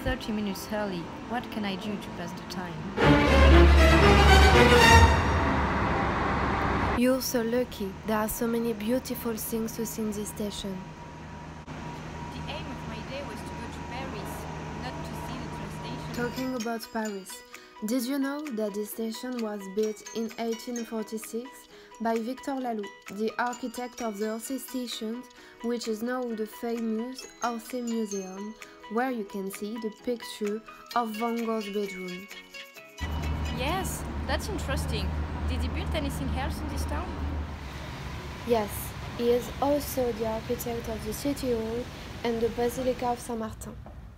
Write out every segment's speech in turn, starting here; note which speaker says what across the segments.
Speaker 1: 30 minutes early. What can I do to pass the time?
Speaker 2: You're so lucky. There are so many beautiful things to see in this station.
Speaker 1: The aim of my day was to go to Paris, not to see the train station.
Speaker 2: Talking about Paris, did you know that this station was built in 1846 by Victor Laloux, the architect of the Orsay station, which is now the famous Orsay Museum, where you can see the picture of Van Gogh's bedroom.
Speaker 1: Yes, that's interesting. Did he build anything else in this town?
Speaker 2: Yes, he is also the architect of the City Hall and the Basilica of Saint-Martin.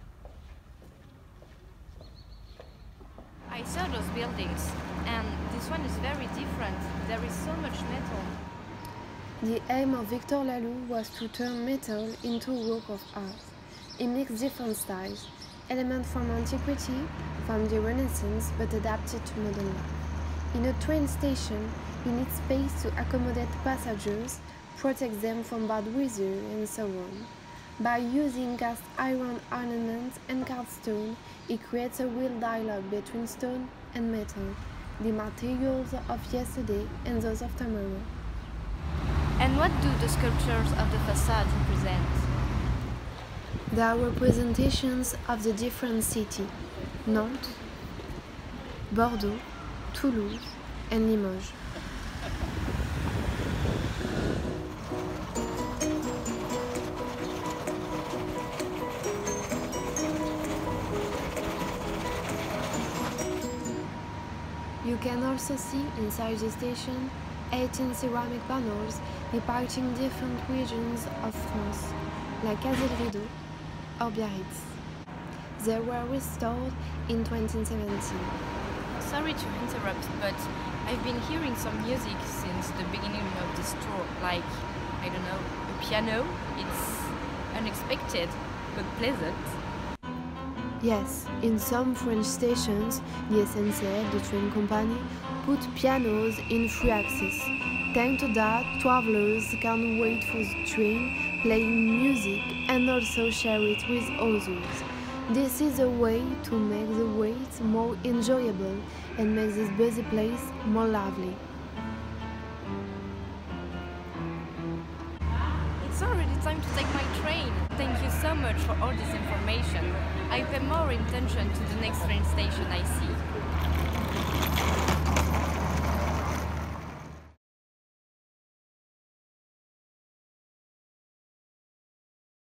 Speaker 1: I saw those buildings, and this one is very different. There is so much metal.
Speaker 2: The aim of Victor Laloux was to turn metal into a work of art. He mixed different styles, elements from antiquity, from the Renaissance, but adapted to modern life. In a train station, you need space to accommodate passengers, protect them from bad weather, and so on. By using cast iron ornaments and carved stone, it creates a real dialogue between stone and metal, the materials of yesterday and those of tomorrow.
Speaker 1: And what do the sculptures of the facade represent?
Speaker 2: There are representations of the different cities: Nantes, Bordeaux, Toulouse, and Limoges. You can also see inside the station 18 ceramic panels depicting different regions of France, like Castel Rideau or Biarritz. They were restored in 2017.
Speaker 1: Sorry to interrupt, but I've been hearing some music since the beginning of this tour, like, I don't know, a piano. It's unexpected, but pleasant.
Speaker 2: Yes, in some French stations, the SNCF, the train company, put pianos in free access. Thanks to that, travelers can wait for the train, playing music, and also share it with others. This is a way to make the wait more enjoyable and make this busy place more lively.
Speaker 1: It's already time to take my train. Thank you so much for all this information. I pay more attention to the next train station I see.